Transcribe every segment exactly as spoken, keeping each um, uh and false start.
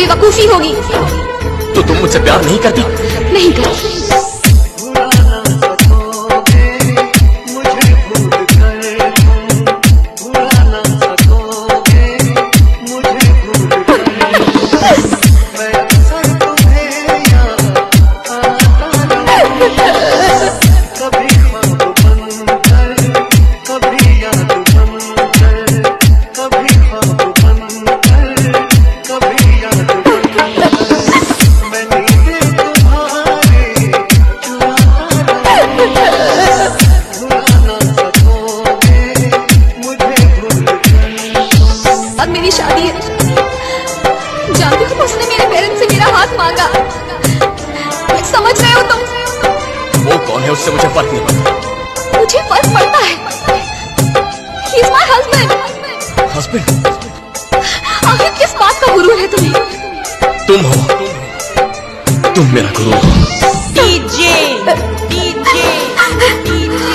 बेवकूफी होगी। तो तुम मुझसे प्यार नहीं करती? नहीं करती। अब मेरी शादी है, जानती हो उसने मेरे पेरेंट्स से मेरा हाथ मांगा। समझ रहे हो तुम? वो कौन है उससे मुझे फर्क नहीं पड़ता। मुझे फर्क पड़ता है। He is my husband. Husband? आखिर किस बात का गुरु है तुम्हें? तुम हो, तुम मेरा गुरु हो। DJ DJ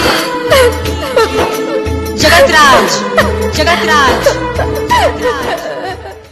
Jagatraj Jagatraj